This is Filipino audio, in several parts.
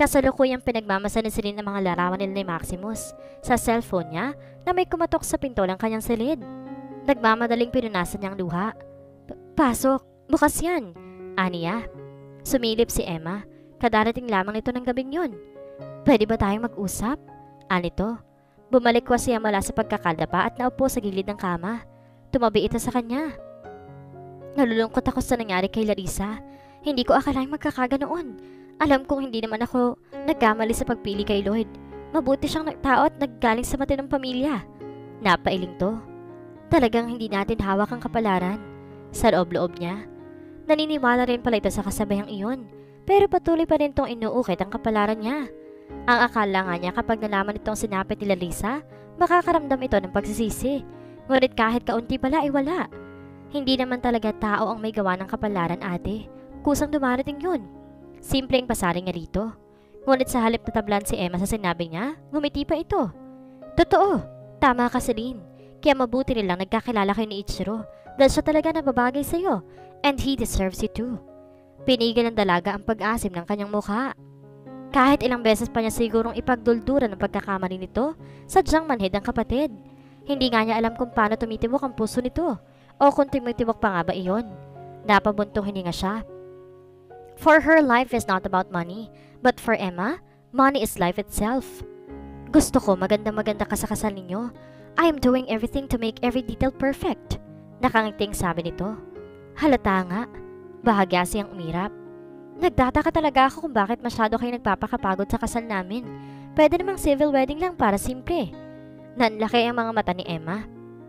Kasalukuyang pinagmamasan ni Celine ng mga larawan nila ni Maximus sa cellphone niya na may kumatok sa pinto ng kanyang silid. Nagmamadaling pinunasan niyang luha. Pasok, bukas yan, aniya. Sumilip si Emma, kadarating lamang nito ng gabing yun. Pwede ba tayong mag-usap? Anito. Bumalikwa siya mula sa pagkakaldapa at naupo sa gilid ng kama. Tumabi ito sa kanya. Nalulungkot ako sa nangyari kay Larissa. Hindi ko akalaing magkakaganoon. Alam kong hindi naman ako nagkamali sa pagpili kay Lloyd. Mabuti siyang tao at naggaling sa matinong pamilya. Napailing to. Talagang hindi natin hawak ang kapalaran. Sa loob-loob niya. Naniniwala rin pala ito sa kasabayang iyon. Pero patuloy pa rin itong inuukit ang kapalaran niya. Ang akala nga niya kapag nalaman itong sinapit ni Larissa, makakaramdam ito ng pagsisisi. Ngunit kahit kaunti pala ay wala. Hindi naman talaga tao ang may gawa ng kapalaran, ate. Kusang dumarating yun. Simpleng pasaring niya rito. Ngunit sa halip na tablan si Emma sa sinabi niya, ngumiti pa ito. Totoo, tama ka, Celine. Kaya mabuti nilang nagkakilala kayo ni Ichiro dahil siya talaga nababagay sa'yo and he deserves you too. Pinigil ng dalaga ang pag-asim ng kanyang mukha. Kahit ilang beses pa niya sigurong ipagdulduran ng pagkakamali nito, sadyang manhid ang kapatid. Hindi nga niya alam kung paano tumitibok ang puso nito o kung tumitibok pa nga ba iyon. Napabuntong hininga siya. For her, life is not about money, but for Emma, money is life itself. Gusto ko maganda-maganda ka sa kasal ninyo. I am doing everything to make every detail perfect. Nakangiting sabi nito. Halata nga. Bahagya siyang umirap. Nagtataka talaga ako kung bakit masyado kayo nagpapakapagod sa kasal namin. Pwede namang civil wedding lang para simple. Nanlaki ang mga mata ni Emma.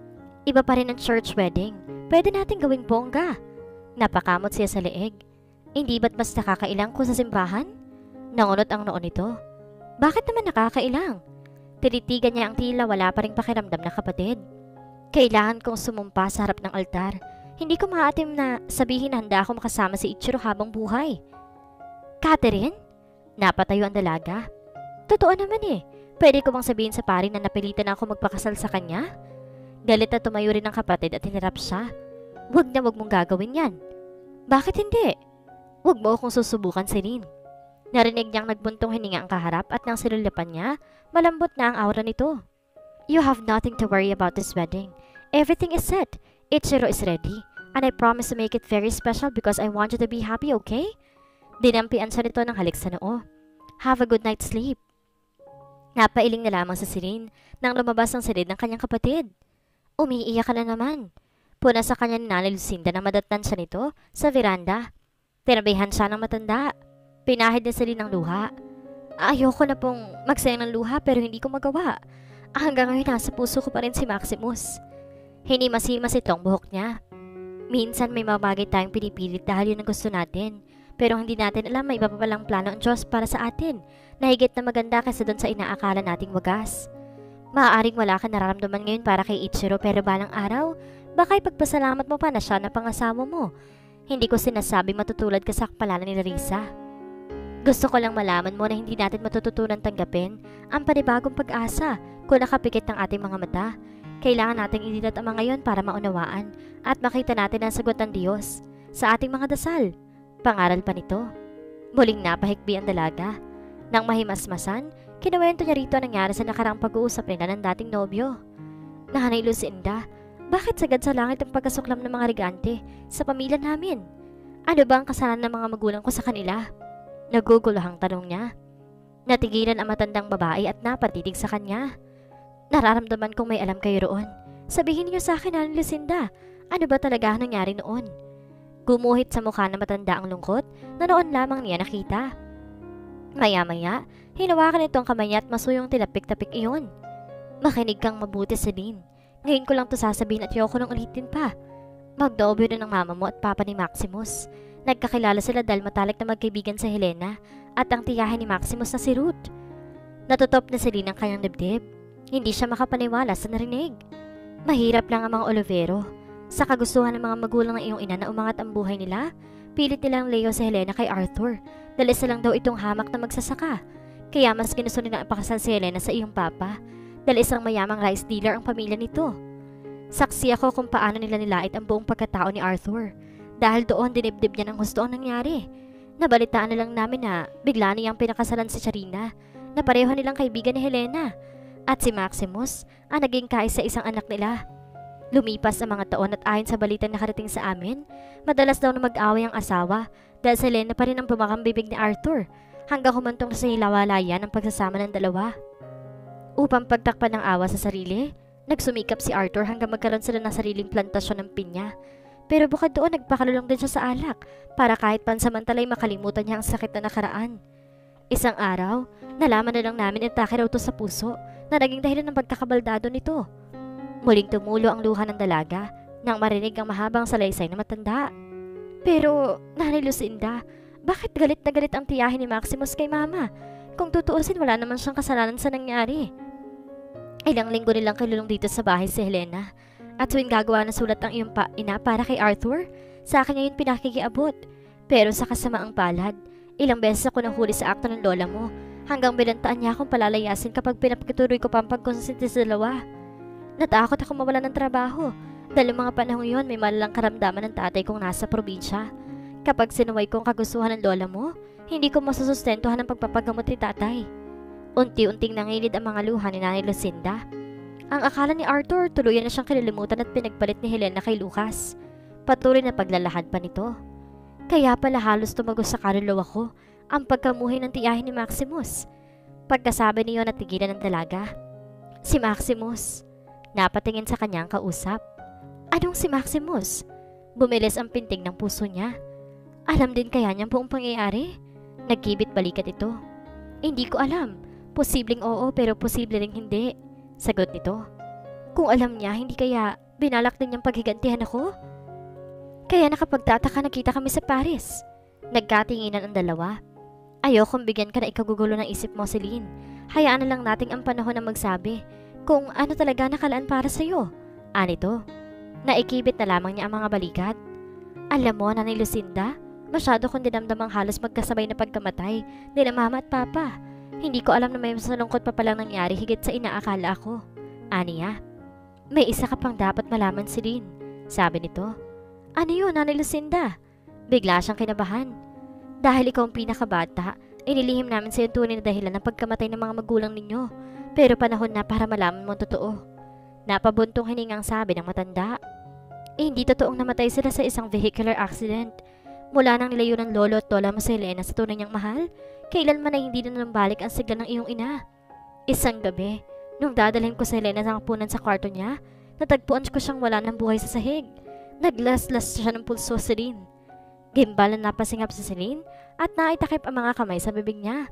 Iba pa rin ang church wedding. Pwede natin gawing bongga. Napakamot siya sa leeg. Hindi ba't mas nakakailang kung sa simbahan? Nangunot ang noon nito. Bakit naman nakakailang? Tinitigan niya ang tila wala pa ring pakiramdam na kapatid. Kailangan kong sumumpa sa harap ng altar. Hindi ko maatim na sabihin na handa ako makasama si Ichiro habang buhay. Catherine? Napatayo ang dalaga. Totoo naman eh. Pwede ko bang sabihin sa pari na napilitan ako magpakasal sa kanya? Galit na tumayo rin ang kapatid at hinarap siya. Huwag na huwag mong gagawin yan. Bakit hindi? Huwag mo akong susubukan, Celine. Narinig niyang nagbuntong hininga ang kaharap at nang silulapan niya, malambot na ang aura nito. You have nothing to worry about this wedding. Everything is set. Ichiro is ready. And I promise to make it very special because I want you to be happy, okay? Dinampian siya nito ng halik sa noo. Have a good night's sleep. Napailing na lamang sa Celine nang lumabas ang silid ng kanyang kapatid. Umiiyak ka na naman. Puna sa kanya ni Nanay Lucinda na madatnan siya nito sa veranda. Tinabihan siya ng matanda. Pinahid ni Celine ng luha. Ayoko na pong magsayang ng luha pero hindi ko magawa. Hanggang ngayon nasa puso ko pa rin si Maximus. Hinimas-himas itong buhok niya. Minsan may mga bagay tayong pinipilit dahil yun ang gusto natin. Pero hindi natin alam may iba pa palang plano ang Diyos para sa atin na higit na maganda kaysa doon sa inaakala nating wagas. Maaaring wala ka nararamdaman ngayon para kay Ichiro pero balang araw, baka ipagpasalamat mo pa na siya na pangasawa mo. Hindi ko sinasabing matutulad ka sa kapalaran ni Larissa. Gusto ko lang malaman mo na hindi natin matututunan tanggapin ang panibagong pag-asa kung nakapikit ng ating mga mata. Kailangan nating idilat ang mga yon para maunawaan at makita natin ang sagot ng Diyos sa ating mga dasal. Pangaral pa nito. Muling napahikbi ang dalaga. Nang mahimasmasan, kinuwento niya rito ang nangyari sa nakarang pag-uusap nila ng dating nobyo. Nanay Lucinda, bakit sagad sa langit ang pagkasuklam ng mga regante sa pamilya namin? Ano ba ang kasalanan ng mga magulang ko sa kanila? Naguguluhang tanong niya. Natigilan ang matandang babae at napatitig sa kanya. Nararamdaman kong may alam kayo roon. Sabihin niyo sa akin, Nanay Lucinda, ano ba talaga ang nangyari noon? Gumuhit sa mukha na matanda ang lungkot na noon lamang niya nakita. Maya-maya, hinawakan itong kamay niya at masuyong tilapik-tapik iyon. Makinig kang mabuti, Celine. Ngayon ko lang to sasabihin at ayoko nang ulitin pa. Magdobyo na ng mama mo at papa ni Maximus. Nagkakilala sila dahil matalik na magkaibigan sa Helena at ang tiyahin ni Maximus na si Ruth. Natutop na Celine ang kanyang dibdib. Hindi siya makapaniwala sa narinig. Mahirap lang ang mga Olivero. Sa kagustuhan ng mga magulang ng iyong ina na umangat ang buhay nila, pilit nilang Leo si Helena kay Arthur dahil isa lang daw itong hamak na magsasaka. Kaya mas ginusto nila ipakasal si Helena sa iyong papa dahil isang mayamang rice dealer ang pamilya nito. Saksi ako kung paano nila nilait ang buong pagkatao ni Arthur dahil doon dinibdib niya ng gusto ang nangyari. Nabalitaan na lang namin na bigla niyang pinakasalan si Charina na pareho nilang kaibigan ni Helena at si Maximus ang naging kaisa-isang anak nila. Lumipas ang mga taon at ayon sa balitang nakarating sa amin, madalas daw na mag-away ang asawa dahil si Helena pa rin ang pumakang bibig ni Arthur hanggang humantong sa hilawalayan ang pagsasama ng dalawa. Upang pagtakpan ng awa sa sarili, nagsumikap si Arthur hanggang magkaroon sila ng sariling plantasyon ng pinya. Pero bukod doon, nagpakalulong din siya sa alak para kahit pansamantalay makalimutan niya ang sakit na nakaraan. Isang araw, nalaman na lang namin atake raw to sa puso na naging dahilan ng pagkakabaldado nito. Muling tumulo ang luha ng dalaga nang marinig ang mahabang salaysay na matanda. Pero, Nanay Lucinda, bakit galit na galit ang tiyahin ni Maximus kay Mama? Kung tutuusin, wala naman siyang kasalanan sa nangyari. Ilang linggo nilang kilulong dito sa bahay si Helena. At tuwing gagawa ng sulat ang iyong ina para kay Arthur, sa akin ngayon pinakikiabot. Pero sa kasamaang palad, ilang beses ako nahuli sa akto ng lola mo hanggang binantaan niya akong palalayasin kapag pinapagtuloy ko pa ang pagkonsinti sa dalawa. Natakot ako mawala ng trabaho dahil mga panahong yon may malalang karamdaman ng tatay kong nasa probinsya. Kapag sinuway ko ang kagustuhan ng lola mo, hindi ko masusustentuhan ang pagpapagamot ni tatay. Unti-unting nangilid ang mga luha ni Nanay Lucinda. Ang akala ni Arthur tuluyan na siyang kinalimutan at pinagpalit ni Helena kay Lucas. Patuloy na paglalahad pa nito. Kaya pala halos tumagos sa kaluluwa ko ang pagkamuhay ng tiyahin ni Maximus. Pagkasabi niyo na tigilan ng dalaga. Si Maximus. Napatingin sa kanyang kausap. Anong si Maximus? Bumilis ang pintig ng puso niya. Alam din kaya niyang buong pangyayari? Nagkibit balikat ito. Hindi ko alam. Posibleng oo pero posible ring hindi. Sagot nito. Kung alam niya, hindi kaya binalak din niyang paghigantihan ako? Kaya nakapagtataka nakita kami sa Paris. Nagkatinginan ang dalawa. Ayokong bigyan ka na ikagugulo ng isip mo, Celine. Hayaan na lang nating ang panahon na magsabi kung ano talaga nakalaan para sa'yo. Anito, naikibit na lamang niya ang mga balikat. Alam mo, Nanay Lucinda, masyado kong dinamdamang halos magkasabay na pagkamatay nila Mama at Papa. Hindi ko alam na may masalungkot pa palang nangyari higit sa inaakala ko. Aniya, may isa ka pang dapat malaman, Celine. Sabi nito. Ano yun, Nanay Lucinda? Bigla siyang kinabahan. Dahil ikaw ang pinakabata, inilihim namin sa iyo tunay na dahilan ng pagkamatay ng mga magulang ninyo. Pero panahon na para malaman mo ang totoo. Napabuntong hiningang sabi ng matanda. Hindi totoong namatay sila sa isang vehicular accident. Mula nang nilayo ng lolo at lola mo si Helena sa tunay niyang mahal, kailanman ay hindi na nambalik ang sigla ng iyong ina. Isang gabi, nung dadalhin ko si Helena sa kapunan sa kwarto niya, natagpuan ko siyang wala ng buhay sa sahig. Naglaslas siya ng pulso, Celine. Gimbal na napasingap si Celine at naitakip ang mga kamay sa bibig niya.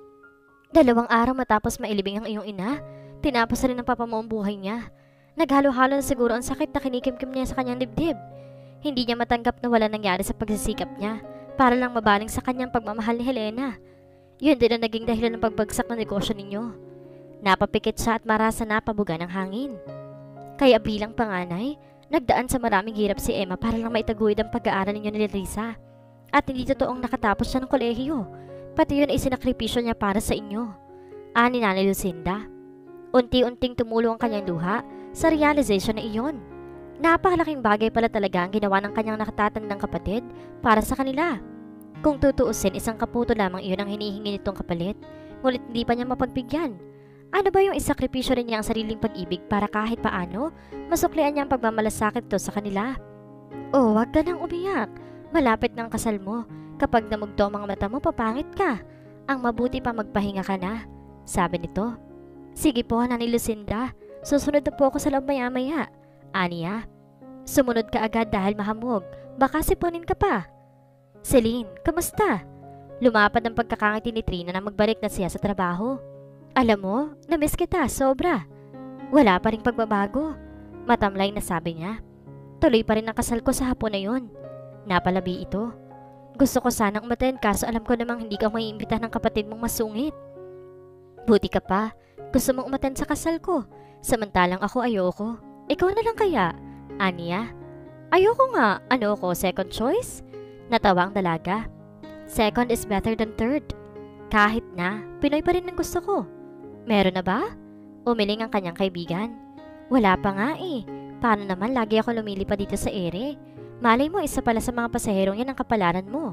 2 araw matapos mailibing ang iyong ina, tinapos rin ng papa mo ang buhay niya. Naghalo-halo na siguro ang sakit na kinikimkim niya sa kanyang dibdib. Hindi niya matanggap na wala nangyari sa pagsisikap niya para lang mabaling sa kanyang pagmamahal ni Helena. Yun din ang naging dahilan ng pagbagsak ng negosyo ninyo. Napapikit siya at marasa na pabuga ng hangin. Kaya bilang panganay, nagdaan sa maraming hirap si Emma para lang maitaguyod ang pag-aaral ninyo ni Risa. At hindi totoong nakatapos siya ng kolehiyo. Pati yun ay sinakripisyo niya para sa inyo. Ani Nanay Lucinda. Unti-unting tumulo ang kanyang luha sa realization na iyon. Napakalaking bagay pala talaga ang ginawa ng kanyang nakatatandang kapatid para sa kanila. Kung tutuusin, isang kaputo lamang iyon ang hinihingi nitong kapalit, ngunit hindi pa niya mapagbigyan. Ano ba yung isakripisyo rin niya ang sariling pag-ibig para kahit paano masuklian niya ang pagmamalasakit to sa kanila? Oh, wag ka nang umiyak. Malapit ng kasal mo. Kapag namugto ang mga mata mo, papangit ka. Ang mabuti pa magpahinga ka na, sabi nito. Sige po, Nanay Lucinda. Susunod na po ako sa loob maya-maya. Aniya, sumunod ka agad dahil mahamog. Baka sipunin ka pa. Celine, kamusta? Lumapad ang pagkakangiti ni Trina na magbalik na siya sa trabaho. Alam mo, namiss kita, sobra. Wala pa ring pagbabago. Matamlay na sabi niya. Tuloy pa rin ang kasal ko sa hapon na yun. Napalabi ito. Gusto ko sanang umaten kaso alam ko namang hindi ka maiimbita ng kapatid mong masungit. Buti ka pa. Gusto mong umaten sa kasal ko. Samantalang ako ayoko. Ikaw na lang kaya? Aniya? Ayoko nga. Ano ko, second choice? Natawa ang dalaga. Second is better than third. Kahit na, Pinoy pa rin ang gusto ko. Meron na ba? Umiling ang kanyang kaibigan. Wala pa nga eh. Paano naman lagi ako lumilipad dito sa ere? Malay mo, isa pala sa mga pasaherong yan ang kapalaran mo.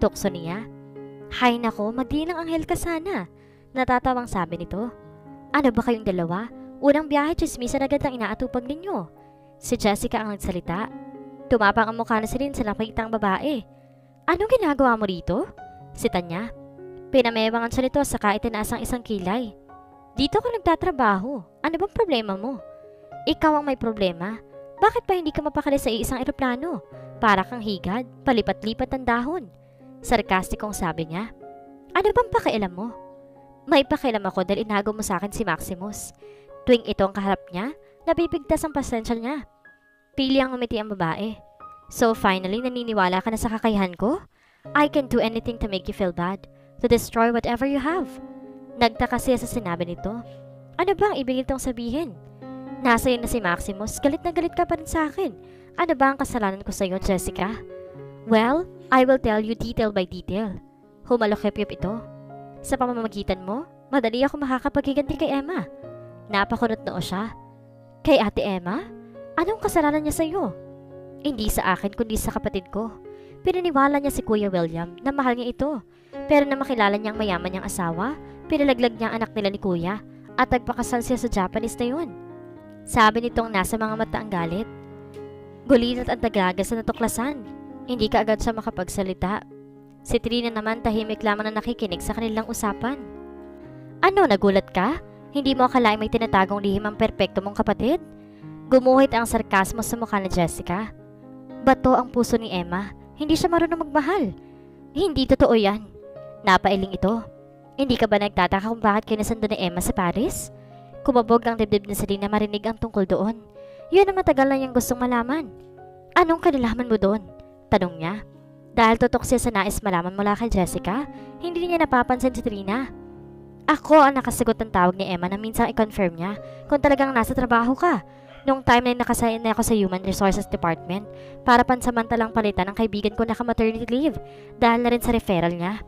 Tukso niya. Hay nako, magdilang anghel ka sana. Natatawang sabi nito. Ano ba kayong dalawa? Unang biyahe, chismisan agad ang inaatupag ninyo. Si Jessica ang nagsalita. Tumapang ang mukha na si Lynn sa nakitang babae. Anong ginagawa mo rito? Si Tanya. Pinamewangan siya nito saka itinaas ang isang kilay. Dito ka nagtatrabaho. Ano bang problema mo? Ikaw ang may problema. Bakit pa hindi ka mapakali sa isang eroplano? Para kang higad, palipat-lipat ang dahon. Sarkastikong sabi niya. Ano bang pakialam mo? May pakialam ako dahil inago mo sa akin si Maximus. Tuwing ito ang kaharap niya, napipigtas ang pasensya niya. Pili ang umiti ang babae. So finally, naniniwala ka na sa kakayahan ko? I can do anything to make you feel bad, to destroy whatever you have. Nagtaka siya sa sinabi nito. Ano ba ang ibig nitong sabihin? Nasa iyo na si Maximus, galit na galit ka pa rin sa akin. Ano ba ang kasalanan ko sa iyo, Jessica? Well, I will tell you detail by detail. Humalokip-yop ito. Sa pamamagitan mo, madali ako makakapaghiganti kay Emma. Napakunot noo siya. Kay Ate Emma? Anong kasalanan niya sa iyo? Hindi sa akin kundi sa kapatid ko. Pinaniwala niya si Kuya William na mahal niya ito. Pero na makilala niyang mayaman niyang asawa, pinalaglag niya ang anak nila ni Kuya at nagpakasal siya sa Japanese na yun. Sabi nitong nasa mga mata ang galit. Gulinat ang dagagas na natuklasan. Hindi ka agad siya makapagsalita. Si Trina naman tahimik lamang na nakikinig sa kanilang usapan. Ano, nagulat ka? Hindi mo akalaing may tinatagong lihim ang perpekto mong kapatid? Gumuhit ang sarkasmo sa mukha ni Jessica. Bato ang puso ni Emma. Hindi siya marunong magmahal. Hindi totoo yan. Napailing ito. Hindi ka ba nagtataka kung bakit kinasundo ni Emma sa Paris? Kumabog ang dibdib ni Selena marinig ang tungkol doon. Yun ang matagal na niyang gustong malaman. Anong kinalaman mo doon? Tanong niya. Dahil tutok siya sa nais malaman mula kay Jessica, hindi niya napapansin si Trina. Ako ang nakasagot ng tawag ni Emma na minsang i-confirm niya kung talagang nasa trabaho ka. Noong time na nakasign na ako sa Human Resources Department para pansamantalang palitan ng kaibigan ko na maternity leave dahil na rin sa referral niya.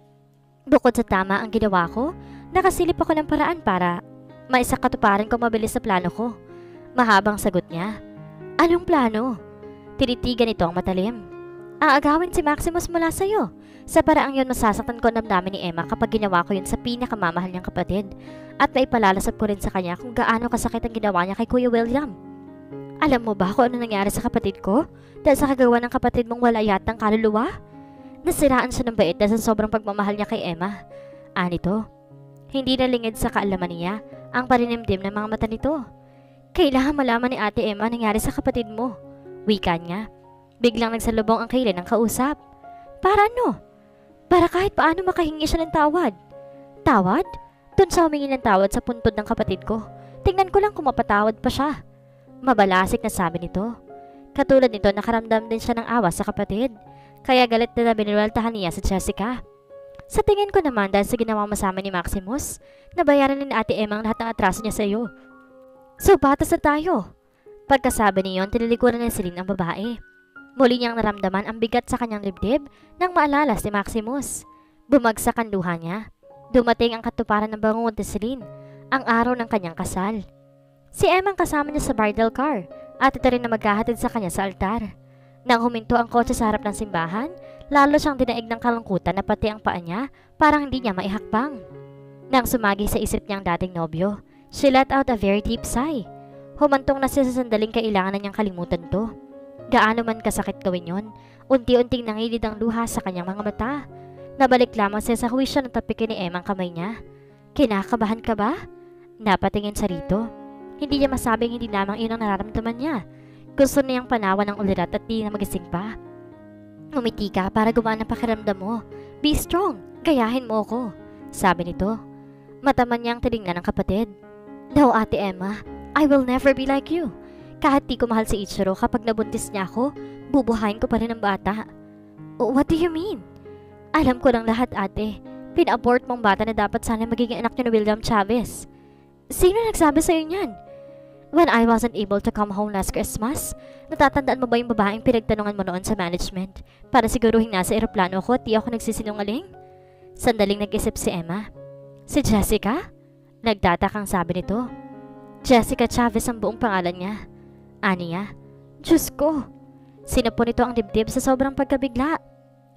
Bukod sa tama ang ginawa ko, nakasilip ako ng paraan para maisakatuparan ko mabilis sa plano ko. Mahabang sagot niya. Anong plano? Tinitigan ito ang matalim. Aagawin si Maximus mula sa'yo. Sa paraang yun masasaktan ko ang damdamin ni Emma kapag ginawa ko yun sa pinakamamahal niyang kapatid. At maipalalasap ko rin sa kanya kung gaano kasakit ang ginawa niya kay Kuya William. Alam mo ba kung ano nangyari sa kapatid ko? Dahil sa kagawa ng kapatid mong wala yatang kaluluwa? Nasiraan siya ng bait dahil sa sobrang pagmamahal niya kay Emma. Anito, hindi nalingid sa kaalaman niya ang paninimdim ng mga mata nito. Kailangan malaman ni Ate Emma nangyari sa kapatid mo. Wika niya. Biglang nagsalubong ang Kayla ng kausap. Para ano? Para kahit paano makahingi siya ng tawad. Tawad? Doon sa humingi ng tawad sa puntod ng kapatid ko. Tingnan ko lang kung mapatawad pa siya. Mabalasik na sabi nito. Katulad nito, nakaramdam din siya ng awa sa kapatid. Kaya galit na binirwaltahan niya sa Jessica. Sa tingin ko naman dahil sa ginawang masama ni Maximus, nabayaran ni Ate Emma ang lahat ng atraso niya sa iyo. So, batas na tayo. Pagkasabi niyon, tinilikuran ni Celine ang babae. Muli niyang naramdaman ang bigat sa kanyang dibdib nang maalala si Maximus. Bumagsak ang luha niya. Dumating ang katuparan ng bangungot ni Celine, ang araw ng kanyang kasal. Si Emma ang kasama niya sa bridal car at ito rin na maghahatid sa kanya sa altar. Nang huminto ang kotse sa harap ng simbahan, lalo siyang dinaig ng kalungkutan na pati ang paa niya parang hindi niya maihakbang. Nang sumagi sa isip niyang dating nobyo, she let out a very deep sigh. Humantong na siya sa sandaling kailangan na niyang kalimutan to. Gaano man kasakit gawin yon, unti-unting nangilid ang luha sa kanyang mga mata. Nabalik lamang siya sa huwisyo ng tapikin ni Emma ang kamay niya. Kinakabahan ka ba? Napatingin siya rito. Hindi niya masabing hindi lamang iyon ang nararamdaman niya. Gusto niyang panawan ng ulirat at di na magising pa. Umiti ka para gumaan ang pakiramdam mo. Be strong, gayahin mo ako, sabi nito. Mataman niyang tinignan ng kapatid. No, Ate Emma, I will never be like you. Kahit di ko mahal si Ichiro, kapag nabuntis niya ako, bubuhayin ko pa rin ang bata. What do you mean? Alam ko lang lahat, ate. Pina-abort mong bata na dapat sana magiging anak niyo ni William Chavez. Sino nagsabi sa'yo niyan? When I wasn't able to come home last Christmas, natatandaan mo ba yung babaeng pinagtanungan mo noon sa management para siguruhin nasa eroplano ko at di ako nagsisinungaling? Sandaling nag-isip si Emma. Si Jessica? Nagtatakang sabi nito. Jessica Chavez ang buong pangalan niya. Aniya, Diyos ko. Sinapon nito ang dibdib sa sobrang pagkabigla.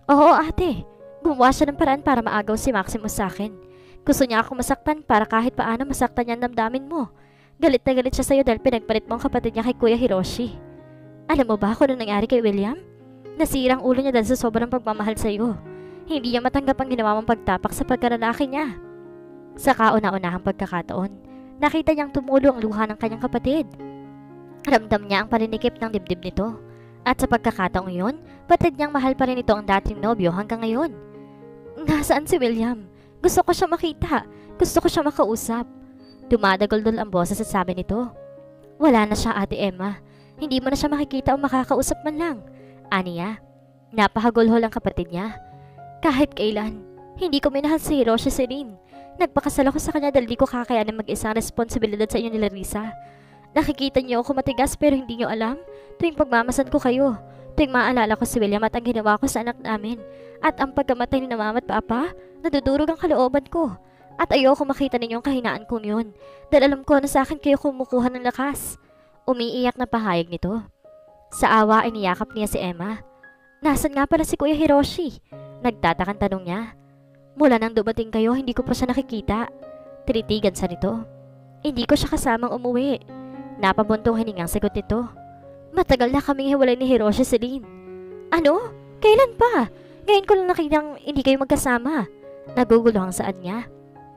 Oo ate, gumawa siya ng paraan para maagaw si Maximus sa akin. Gusto niya akong masaktan para kahit paano masaktan niya ang damdamin mo. Galit na galit siya sa'yo dahil pinagpalit mo ang kapatid niya kay Kuya Hiroshi. Alam mo ba kung ano nangyari kay William? Nasirang ulo niya dahil sa sobrang pagmamahal sa'yo. Hindi niya matanggap ang ginawa mong pagtapak sa pagkalalaki niya. Sa kauna-unahang pagkakataon, nakita niyang tumulo ang luha ng kanyang kapatid. Ramdam niya ang paninikip ng dibdib nito. At sa pagkakataong iyon, patid niyang mahal pa rin ito ang dating nobyo hanggang ngayon. Nasaan si William? Gusto ko siya makita. Gusto ko siya makausap. Dumadagol-dol ang boses at sabi nito. Wala na siya, Ate Emma. Hindi mo na siya makikita o makakausap man lang. Aniya, napahagulhol ang kapatid niya. Kahit kailan, hindi ko minahal si Hiroshi Serin. Nagpakasal ako sa kanya dahil di ko kakayanin mag-isang responsibilidad sa inyo ni Larissa. Nakikita niyo ako matigas pero hindi niyo alam. Tuwing pagmamasan ko kayo, tuwing maalala ko si William at ang ginawa ko sa anak namin, at ang pagkamatay ni na mama at papa, nadudurog ang kalooban ko. At ayoko makita ninyong kahinaan kong yun, dahil alam ko na sa akin kayo kumukuha ng lakas. Umiiyak na pahayag nito. Sa awa ay niyakap niya si Emma. Nasaan nga pala si Kuya Hiroshi? Nagtatakang tanong niya. Mula nang dumating kayo, hindi ko pa siya nakikita. Tinitigan sa nito. Hindi ko siya kasamang umuwi. Napabuntong hiningang sagot nito. Matagal na kaming hiwalay ni Hiroshi Serin. Ano? Kailan pa? Ngayon ko lang nakitang hindi kayo magkasama. Naguguluhang saan niya.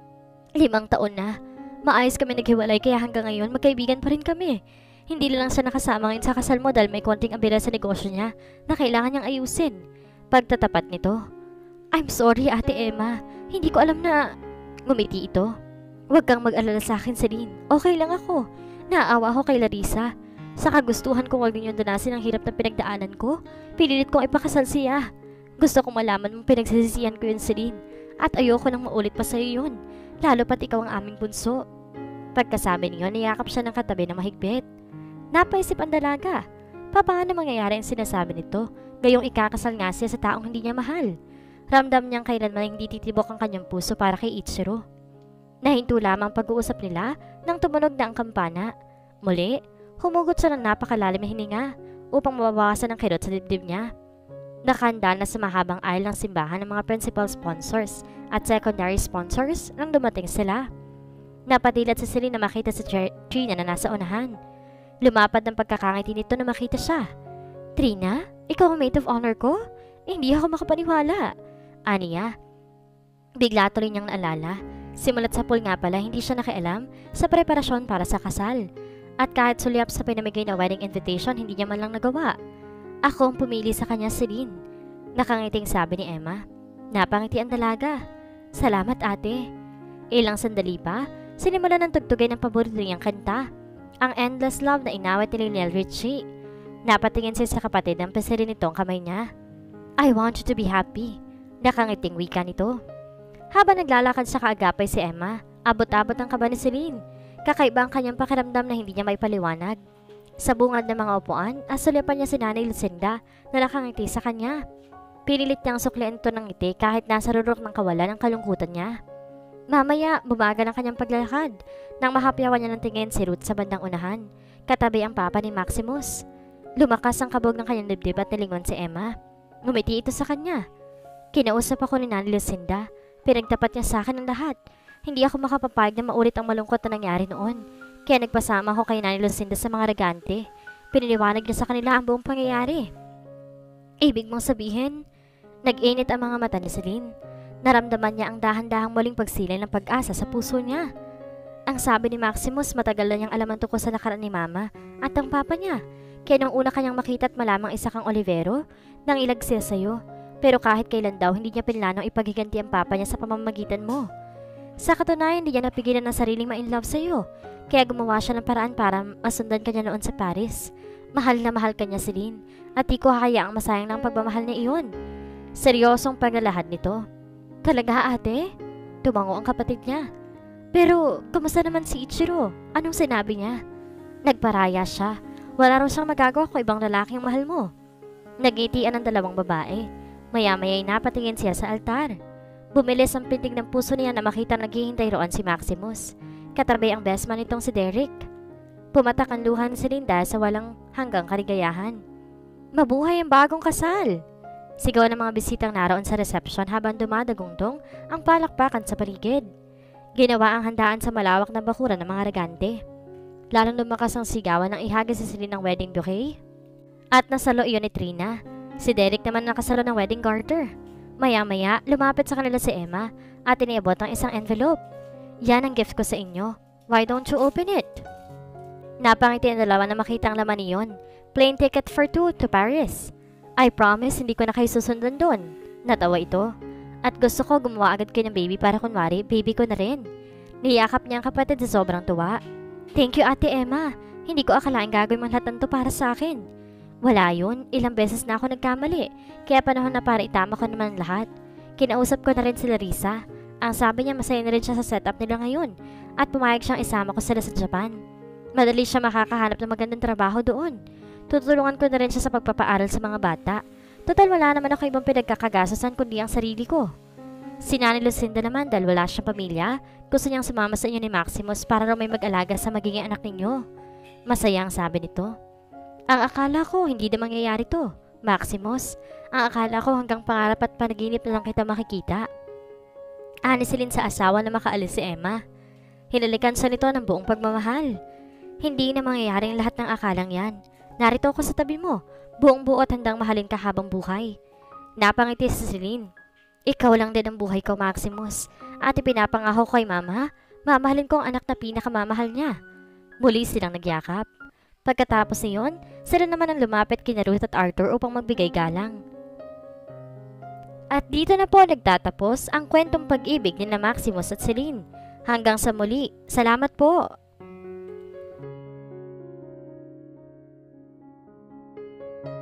5 taon na. Maayos kami naghiwalay kaya hanggang ngayon magkaibigan pa rin kami. Hindi lang siya nakasama ngayon sa kasal mo dahil may konting abira sa negosyo niya na kailangan niyang ayusin. Pagtatapat nito. I'm sorry, Ate Emma. Hindi ko alam na... Ngumiti ito. Huwag kang mag-alala sa akin, Celine. Okay lang ako. Naaawa ako kay Larissa. Sa kagustuhan kong huwag ninyong danasin ang hirap na pinagdaanan ko, pinilit kong ipakasal siya. Gusto kong malaman mong pinagsisisihan ko yun, Celine. At ayoko nang maulit pa sa'yo yun. Lalo pat ikaw ang aming bunso. Pagkasabi niyo, niyakap siya ng katabi na mahigpit. Napaisip ang dalaga. Paano mangyayari ang sinasabi nito? Gayong ikakasal nga siya sa taong hindi niya mahal. Ramdam niyang kailanman hindi titibok ang kanyang puso para kay Ichiro. Nahinto lamang pag-uusap nila nang tumunog na ang kampana. Muli, humugot siya ng napakalalim na hininga upang mabawasan ang kirot sa dibdib niya. Nakahanda na sa mahabang aisle ng simbahan ng mga principal sponsors at secondary sponsors nang dumating sila. Napatilat si Celine na makita si Trina na nasa unahan. Lumapad ng pagkakangiti nito na makita siya. Trina, ikaw ang maid of honor ko? Hindi ako makapaniwala. Aniya. Bigla tuloy niyang naalala. Simulat sa pool nga pala, hindi siya nakialam sa preparasyon para sa kasal. At kahit sulyap sa pinamigay na wedding invitation, hindi niya man lang nagawa. Ako ang pumili sa kanya, Celine. Nakangiting sabi ni Emma. Napangiti ang dalaga. Salamat, ate. Ilang sandali pa, sinimulan ng tugtugay ng paborito niyang kanta. Ang Endless Love na inawit ni Lionel Richie. Napatingin siya sa kapatid ng peseri nitong kamay niya. I want you to be happy. Nakangiting wika nito. Habang naglalakad sa kaagapay si Emma, abot-abot ang kaba ni Celine. Kakaiba ang kanyang pakiramdam na hindi niya may paliwanag. Sa bungad ng mga upuan, asulyapan niya si Nanay Lucinda na nakangiti sa kanya. Pinilit niyang suklian ito ng ngiti kahit nasa rurok ng kawalan ng kalungkutan niya. Mamaya, bumagal ang kanyang paglalakad nang mahapyawan niya ng tingin si Ruth sa bandang unahan, katabi ang papa ni Maximus. Lumakas ang kabog ng kanyang dibdib at nilingon si Emma. Ngumiti ito sa kanya. Kinausap ako ni Nanay Lucinda. Pinagtapat niya sa akin ang lahat. Hindi ako makapapayag na maulit ang malungkot na nangyari noon. Kaya nagpasama ako kay Nanay Lucinda sa mga regante. Piniliwanag niya sa kanila ang buong pangyayari. Ibig mong sabihin, nag-init ang mga mata ni Celine. Naramdaman niya ang dahan-dahang muling pagsilay ng pag-asa sa puso niya. Ang sabi ni Maximus, matagal na niyang alam ang tungkol sa nakaraan ni Mama at ang papa niya. Kaya nung una kanyang makita at malamang isa kang Olivero, nang ilag siya sa'yo. Pero kahit kailan daw, hindi niya pinlanong ipaghiganti ang papa niya sa pamamagitan mo. Sa katunayan, hindi niya napigilan ang sariling ma-inlove sa'yo. Kaya gumawa siya ng paraan para masundan kanya noon sa Paris. Mahal na mahal kanya, Celine. At di ko hayaang masayang ng pagmamahal niya iyon. Seryosong paglalahad nito. Talaga, ate? Tumango ang kapatid niya. Pero, kamusta naman si Ichiro? Anong sinabi niya? Nagparaya siya. Wala raw siyang magagawa kung ibang lalaki ang mahal mo. Nagitian ang dalawang babae. Maya-maya'y napatingin siya sa altar. Bumilis ang pintig ng puso niya na makita naghihintay roon si Maximus. Katabi ang bestman nitong si Derek. Pumatak ang luha ni Celine sa walang hanggang kaligayahan. Mabuhay ang bagong kasal! Sigaw ng mga bisitang naroon sa reception habang dumadagungdong ang palakpakan sa paligid. Ginawa ang handaan sa malawak na bakuran ng mga regante. Lalong lumakas ang sigawan nang ihagis si Celine ng wedding bouquet. At nasalo iyon ni Trina. Si Derek naman nakasalo ng wedding garter. Maya-maya, lumapit sa kanila si Emma at iniabot ang isang envelope. Yan ang gift ko sa inyo. Why don't you open it? Napangiti ang dalawa na makita ang laman niyon. Plane ticket for two to Paris. I promise hindi ko na kayo susundan doon. Natawa ito. At gusto ko gumawa agad kayo ng baby para kunwari, baby ko na rin. Niyakap niya ang kapatid sa sobrang tuwa. Thank you, Ate Emma. Hindi ko akalaing gagawin mo lahat ng to para sa akin. Wala yun, ilang beses na ako nagkamali. Kaya panahon na para itama ko naman lahat. Kinausap ko na rin si Larissa. Ang sabi niya masaya na rin siya sa setup nila ngayon. At pumayag siyang isama ko sila sa Japan. Madali siya makakahanap ng magandang trabaho doon. Tutulungan ko na rin siya sa pagpapaaral sa mga bata. Total wala naman ako ibang pinagkakagasasan kundi ang sarili ko. Si Nanay Lucinda naman dahil wala siyang pamilya, gusto niyang sumama sa inyo ni Maximus para raw may mag-alaga sa magiging anak ninyo. Masaya ang sabi nito. Ang akala ko hindi na mangyayari to, Maximus. Ang akala ko hanggang pangarap at panaginip na lang kita makikita. Ani Celine sa asawa na makaalis si Emma. Hinalikan siya nito ng buong pagmamahal. Hindi na mangyayari ang lahat ng akalang yan. Narito ako sa tabi mo, buong buo at handang mahalin ka habang buhay. Napangiti si Celine. Ikaw lang din ang buhay ko, Maximus. At ipinapangako kay Mama, mamahalin ko ang anak na pinakamamahal niya. Muli silang nagyakap. Pagkatapos niyon, sila naman ang lumapit kina Ruth at Arthur upang magbigay galang. At dito na po nagtatapos ang kwentong pag-ibig ni Maximus at Celine. Hanggang sa muli, salamat po!